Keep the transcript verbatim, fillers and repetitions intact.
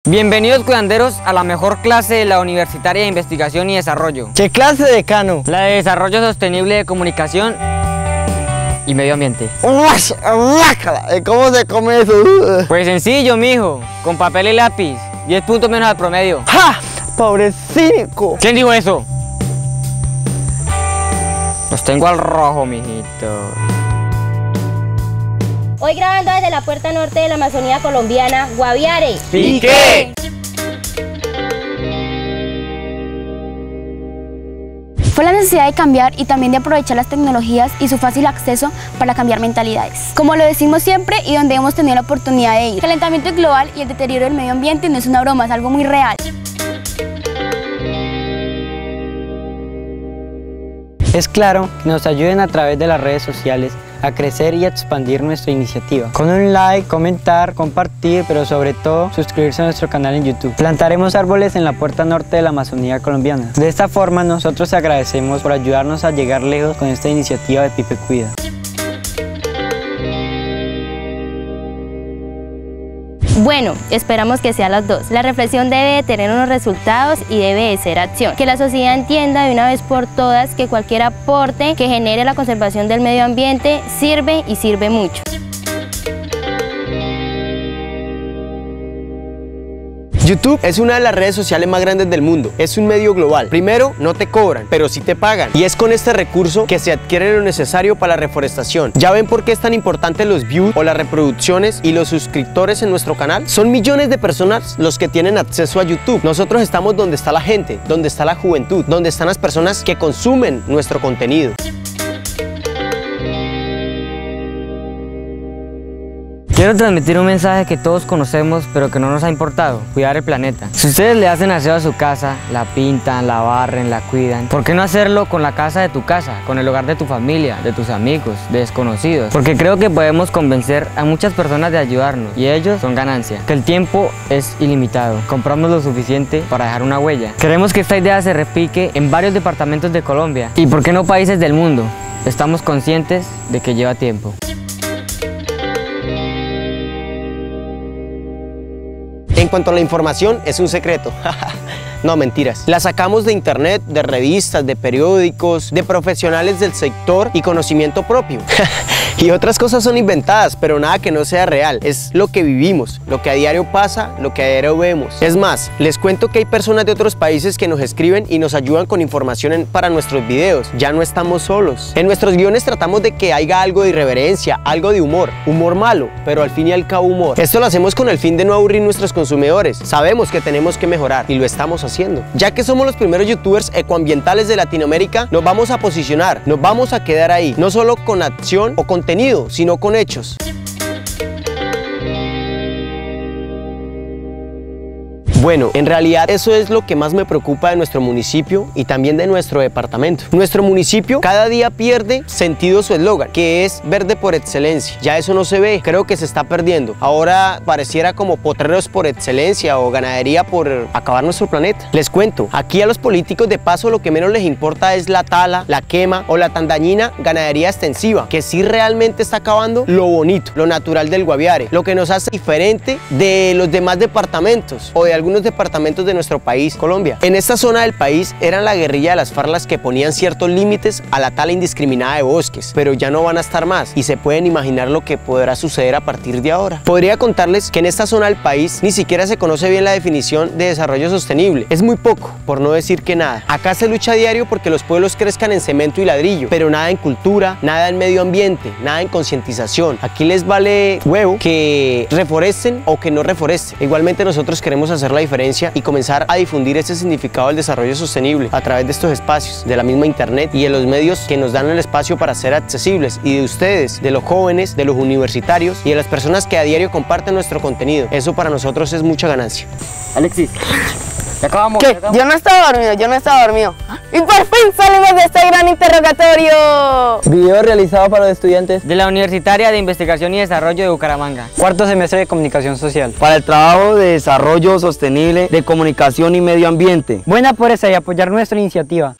Bienvenidos, cuidanderos, a la mejor clase de la Universitaria de Investigación y Desarrollo. ¿Qué clase, decano? La de Desarrollo Sostenible de Comunicación y Medio Ambiente. ¿Cómo se come eso? Pues sencillo, mijo, con papel y lápiz, diez puntos menos al promedio. ¡Ja! ¡Pobre cínico! ¿Quién dijo eso? Los tengo al rojo, mijito. Hoy grabando desde la puerta norte de la Amazonía colombiana, Guaviare. ¿Y qué? Fue la necesidad de cambiar y también de aprovechar las tecnologías y su fácil acceso para cambiar mentalidades. Como lo decimos siempre y donde hemos tenido la oportunidad de ir, el calentamiento global y el deterioro del medio ambiente no es una broma, es algo muy real. Es claro que nos ayuden a través de las redes sociales a crecer y a expandir nuestra iniciativa. Con un like, comentar, compartir, pero sobre todo suscribirse a nuestro canal en YouTube. Plantaremos árboles en la puerta norte de la Amazonía colombiana. De esta forma nosotros agradecemos por ayudarnos a llegar lejos con esta iniciativa de Pipe Cuida. Bueno, esperamos que sean las dos. La reflexión debe de tener unos resultados y debe de ser acción. Que la sociedad entienda de una vez por todas que cualquier aporte que genere la conservación del medio ambiente sirve y sirve mucho. YouTube es una de las redes sociales más grandes del mundo. Es un medio global. Primero, no te cobran, pero sí te pagan. Y es con este recurso que se adquiere lo necesario para la reforestación. ¿Ya ven por qué es tan importante los views o las reproducciones y los suscriptores en nuestro canal? Son millones de personas los que tienen acceso a YouTube. Nosotros estamos donde está la gente, donde está la juventud, donde están las personas que consumen nuestro contenido. Quiero transmitir un mensaje que todos conocemos, pero que no nos ha importado: cuidar el planeta. Si ustedes le hacen aseo a su casa, la pintan, la barren, la cuidan, ¿por qué no hacerlo con la casa de tu casa, con el hogar de tu familia, de tus amigos, de desconocidos? Porque creo que podemos convencer a muchas personas de ayudarnos, y ellos son ganancia. Que el tiempo es ilimitado, compramos lo suficiente para dejar una huella. Queremos que esta idea se replique en varios departamentos de Colombia, y por qué no países del mundo. Estamos conscientes de que lleva tiempo. En cuanto a la información, es un secreto. No, mentiras. La sacamos de internet, de revistas, de periódicos, de profesionales del sector y conocimiento propio. Y otras cosas son inventadas, pero nada que no sea real. Es lo que vivimos, lo que a diario pasa, lo que a diario vemos. Es más, les cuento que hay personas de otros países que nos escriben y nos ayudan con información en, para nuestros videos. Ya no estamos solos. En nuestros guiones tratamos de que haya algo de irreverencia, algo de humor. Humor malo, pero al fin y al cabo humor. Esto lo hacemos con el fin de no aburrir a nuestros consumidores. Sabemos que tenemos que mejorar y lo estamos haciendo. Ya que somos los primeros youtubers ecoambientales de Latinoamérica, nos vamos a posicionar, nos vamos a quedar ahí, no solo con acción o contenido, sino con hechos. Bueno, en realidad eso es lo que más me preocupa de nuestro municipio y también de nuestro departamento. Nuestro municipio cada día pierde sentido su eslogan, que es verde por excelencia. Ya eso no se ve, creo que se está perdiendo. Ahora pareciera como potreros por excelencia o ganadería por acabar nuestro planeta. Les cuento, aquí a los políticos de paso lo que menos les importa es la tala, la quema o la tan dañina ganadería extensiva, que sí realmente está acabando lo bonito, lo natural del Guaviare, lo que nos hace diferente de los demás departamentos o de algunos departamentos de nuestro país, Colombia. En esta zona del país eran la guerrilla de las FARC las que ponían ciertos límites a la tala indiscriminada de bosques, pero ya no van a estar más y se pueden imaginar lo que podrá suceder a partir de ahora. Podría contarles que en esta zona del país ni siquiera se conoce bien la definición de desarrollo sostenible. Es muy poco, por no decir que nada. Acá se lucha a diario porque los pueblos crezcan en cemento y ladrillo, pero nada en cultura, nada en medio ambiente, nada en concientización. Aquí les vale huevo que reforesten o que no reforesten. Igualmente nosotros queremos hacer la diferencia y comenzar a difundir ese significado del desarrollo sostenible a través de estos espacios, de la misma internet y de los medios que nos dan el espacio para ser accesibles, y de ustedes, de los jóvenes, de los universitarios y de las personas que a diario comparten nuestro contenido. Eso para nosotros es mucha ganancia. Alexis, ya acabamos. ¿Qué? Ya acabamos. Yo no estaba dormido, yo no estaba dormido. Y por fin salimos de este gran interrogatorio. Video realizado para los estudiantes De la Universitaria de Investigación y Desarrollo de Bucaramanga. cuarto semestre de comunicación social. Para el trabajo de desarrollo sostenible de comunicación y medio ambiente. Buena por esa y apoyar nuestra iniciativa.